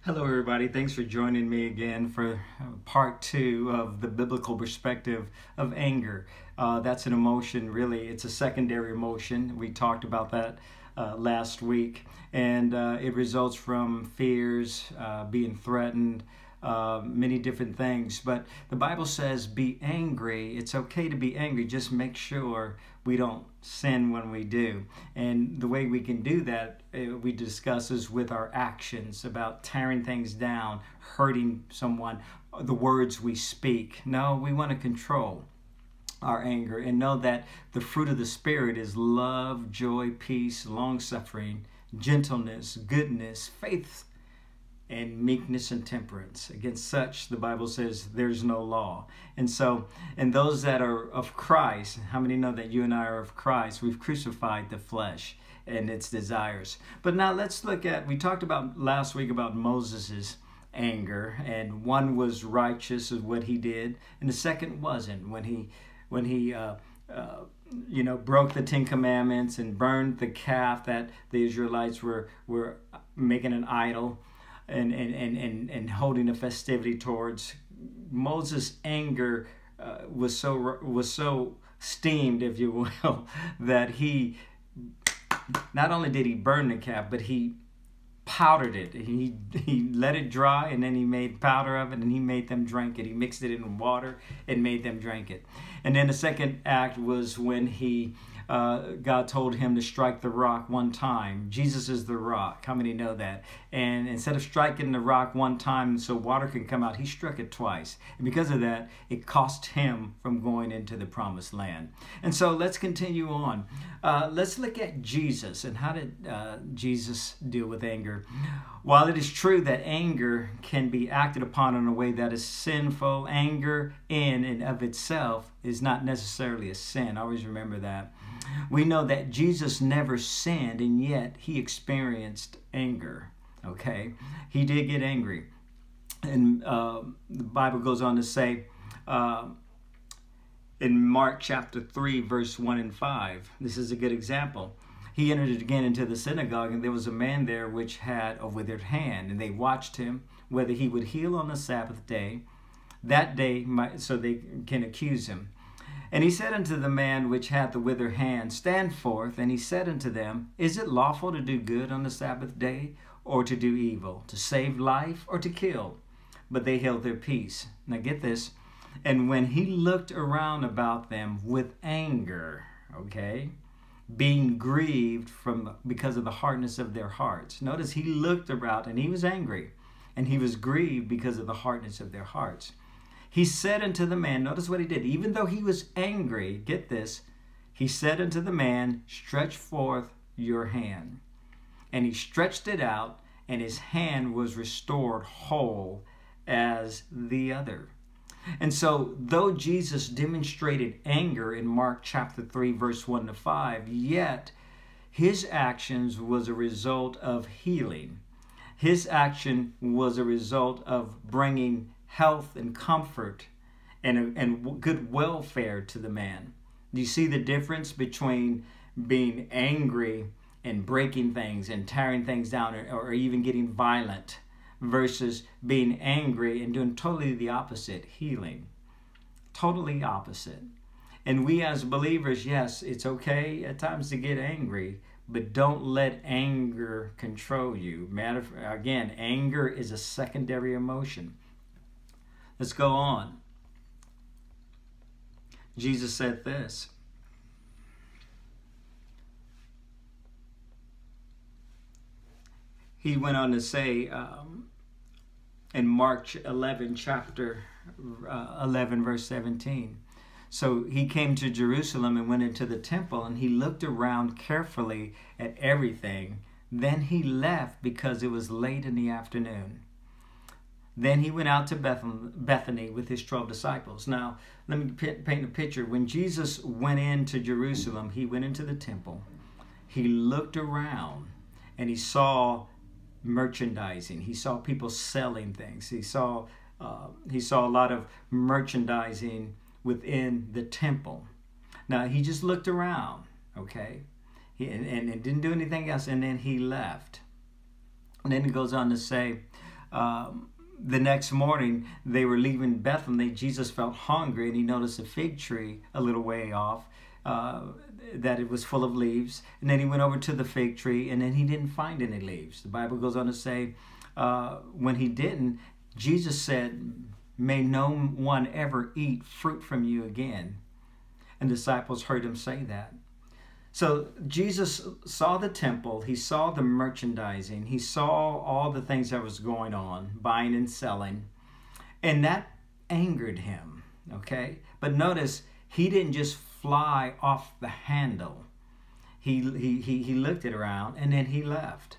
Hello, everybody. Thanks for joining me again for part two of the biblical perspective of anger. That's an emotion, really. It's a secondary emotion. We talked about that last week. And it results from fears, being threatened, many different things. But the Bible says, be angry. It's okay to be angry. Just make sure we don't sin when we do. And the way we can do that, we discuss is with our actions, about tearing things down, hurting someone, the words we speak. No, we want to control our anger and know that the fruit of the Spirit is love, joy, peace, long-suffering, gentleness, goodness, faith, and meekness and temperance. Against such, the Bible says, there's no law. And those that are of Christ, how many know that you and I are of Christ? We've crucified the flesh and its desires. But now let's look at, we talked about last week about Moses's anger, and one was righteous of what he did, and the second wasn't, when he broke the Ten Commandments and burned the calf that the Israelites were making an idol and holding a festivity towards. Moses' anger was so steamed, if you will, that he not only did he burn the calf, but he powdered it. He let it dry, and then he made powder of it, and he made them drink it. He mixed it in water and made them drink it. And then the second act was when God told him to strike the rock one time. Jesus is the rock. How many know that? And instead of striking the rock one time so water can come out, he struck it twice. And because of that, it cost him from going into the promised land. And so let's continue on. Let's look at Jesus and how did Jesus deal with anger. While it is true that anger can be acted upon in a way that is sinful, anger in and of itself is not necessarily a sin. Always remember that. We know that Jesus never sinned, and yet he experienced anger. Okay? He did get angry. And the Bible goes on to say in Mark chapter 3, verse 1 and 5, this is a good example. He entered again into the synagogue, and there was a man there which had a withered hand, and they watched him whether he would heal on the Sabbath day, that day, so they can accuse him. And he said unto the man which had the withered hand, Stand forth. And he said unto them, Is it lawful to do good on the Sabbath day, or to do evil, to save life, or to kill? But they held their peace. Now get this. And when he looked around about them with anger, okay, being grieved because of the hardness of their hearts. Notice he looked around and he was angry, and he was grieved because of the hardness of their hearts. He said unto the man, notice what he did, even though he was angry, get this, he said unto the man, Stretch forth your hand. And he stretched it out, and his hand was restored whole as the other. And so, though Jesus demonstrated anger in Mark chapter 3, verse 1 to 5, yet his actions was a result of healing. His action was a result of bringing health and comfort and good welfare to the man. Do you see the difference between being angry and breaking things and tearing things down, or even getting violent, versus being angry and doing totally the opposite, healing? Totally opposite. And we as believers, yes, it's okay at times to get angry, but don't let anger control you. Again, anger is a secondary emotion. Let's go on. Jesus said this. He went on to say in Mark 11, chapter 11, verse 17. So he came to Jerusalem and went into the temple, and he looked around carefully at everything. Then he left because it was late in the afternoon. Then he went out to Bethany with his 12 disciples. Now, let me paint a picture. When Jesus went into Jerusalem, he went into the temple. He looked around, and he saw merchandising. He saw people selling things. He saw a lot of merchandising within the temple. Now, he just looked around, okay? And didn't do anything else, and then he left. And then it goes on to say, the next morning, they were leaving Bethany. Jesus felt hungry, and he noticed a fig tree a little way off, that it was full of leaves. And then he went over to the fig tree, and then he didn't find any leaves. The Bible goes on to say, when he didn't, Jesus said, "May no one ever eat fruit from you again." And disciples heard him say that. So Jesus saw the temple, he saw the merchandising, he saw all the things that was going on, buying and selling, and that angered him, okay? But notice, he didn't just fly off the handle. He looked it around, and then he left.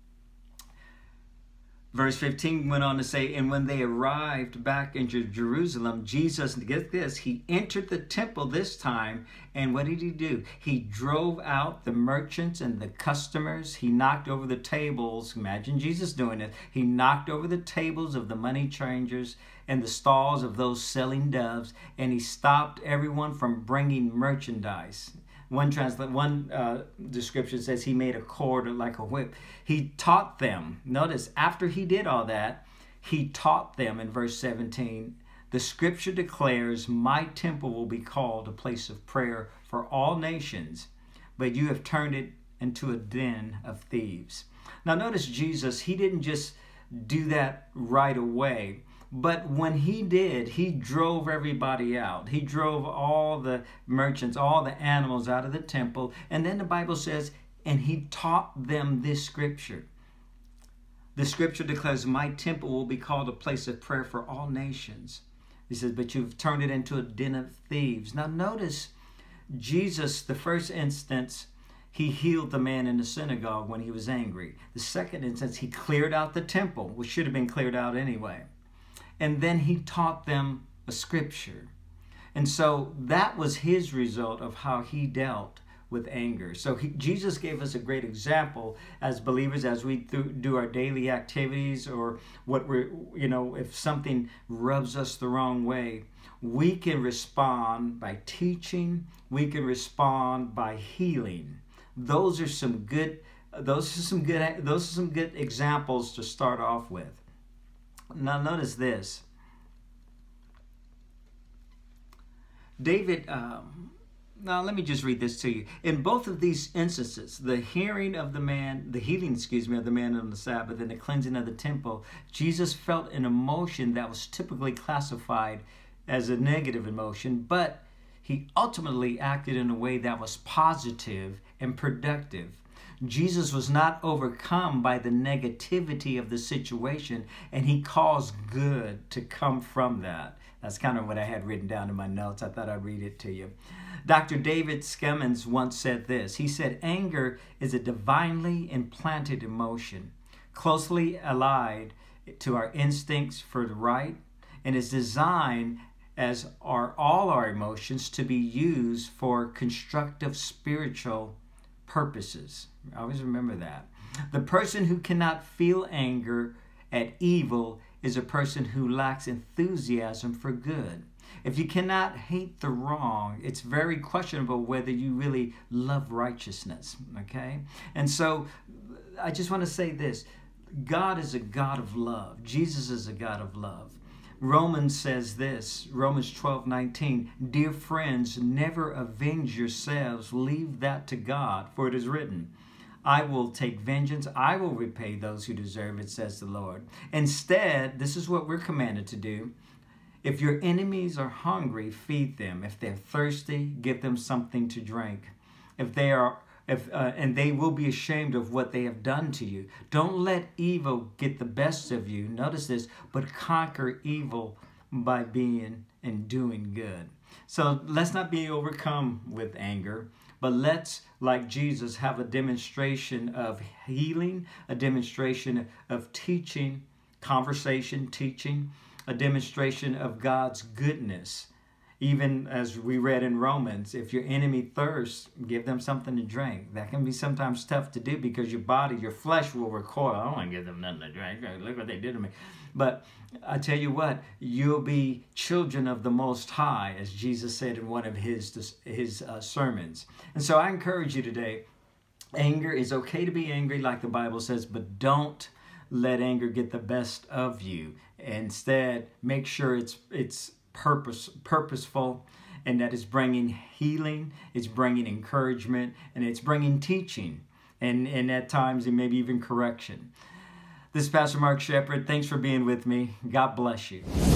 Verse 15 went on to say, and when they arrived back into Jerusalem, Jesus, get this, he entered the temple this time, and what did he do? He drove out the merchants and the customers. He knocked over the tables. Imagine Jesus doing it. He knocked over the tables of the money changers and the stalls of those selling doves, and he stopped everyone from bringing merchandise. One description says he made a cord like a whip. He taught them. Notice, after he did all that, he taught them in verse 17. The scripture declares, "My temple will be called a place of prayer for all nations, but you have turned it into a den of thieves." Now notice Jesus, he didn't just do that right away. But when he did, he drove everybody out. He drove all the merchants, all the animals out of the temple. And then the Bible says, and he taught them this scripture. The scripture declares, "My temple will be called a place of prayer for all nations." He says, but you've turned it into a den of thieves. Now notice, Jesus, the first instance, he healed the man in the synagogue when he was angry. The second instance, he cleared out the temple, which should have been cleared out anyway. And then he taught them a scripture. And so that was his result of how he dealt with anger. So Jesus gave us a great example as believers, as we do our daily activities, or what we're, if something rubs us the wrong way, we can respond by teaching. We can respond by healing. Those are some good examples to start off with. Now notice this. David, now let me just read this to you. In both of these instances, the healing, of the man on the Sabbath, and the cleansing of the temple, Jesus felt an emotion that was typically classified as a negative emotion, but he ultimately acted in a way that was positive and productive. Jesus was not overcome by the negativity of the situation, and he caused good to come from that. That's kind of what I had written down in my notes. I thought I'd read it to you. Dr. David Skemmons once said this. He said, anger is a divinely implanted emotion, closely allied to our instincts for the right, and is designed, as are all our emotions, to be used for constructive spiritual purposes. Always remember that. The person who cannot feel anger at evil is a person who lacks enthusiasm for good. If you cannot hate the wrong, it's very questionable whether you really love righteousness, okay? And so I just want to say this. God is a God of love. Jesus is a God of love. Romans says this, Romans 12:19, "Dear friends, never avenge yourselves, leave that to God, for it is written, I will take vengeance, I will repay those who deserve it, says the Lord." Instead, this is what we're commanded to do. If your enemies are hungry, feed them. If they're thirsty, give them something to drink. And they will be ashamed of what they have done to you. Don't let evil get the best of you. Notice this, but conquer evil by being and doing good. So let's not be overcome with anger, but let's, like Jesus, have a demonstration of healing, a demonstration of teaching, conversation, teaching, a demonstration of God's goodness. Even as we read in Romans, if your enemy thirsts, give them something to drink. That can be sometimes tough to do because your body, your flesh will recoil. I don't want to give them nothing to drink. Look what they did to me. But I tell you what, you'll be children of the Most High, as Jesus said in one of his sermons. And so I encourage you today, anger is okay to be angry like the Bible says, but don't let anger get the best of you. Instead, make sure it's purposeful, and that it's bringing healing, it's bringing encouragement, and it's bringing teaching, and at times, and maybe even correction. This is Pastor Mark Shepherd. Thanks for being with me. God bless you.